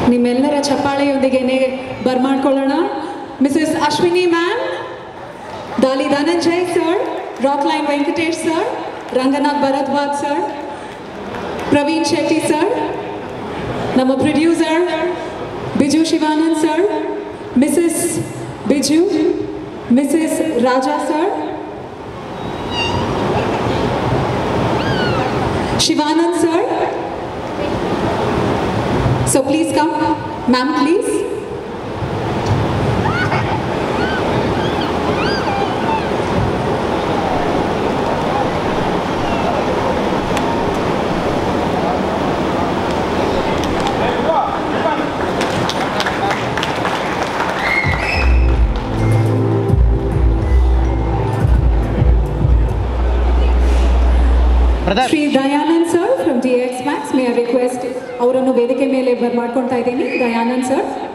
ನಿಮ್ಮೆಲ್ಲರ ಚಪ್ಪಾಳೆಯೊಂದಿಗೆ ಬರ್ಮಾಡ್ಕೊಳ್ಳೋಣ. Mrs Ashwini ma'am, Daali Dhananjay sir, Rockline Venkatesh sir, Ranganath Bharadwaj sir, Praveen Shetty sir, ನಮ್ಮ producer Biju Shivanand sir, Mrs Biju, Mrs Raja sir, Shivanand sir. So please come, ma'am, please. Shri Dayanand sir from DX Max, may I request ಅವರನ್ನು ವೇದಿಕೆ ಮೇಲೆ ಬರ್ಮಾಡ್ಕೊಳ್ತಾ ಇದ್ದೀನಿ. ದಯಾನಂದ್ ಸರ್.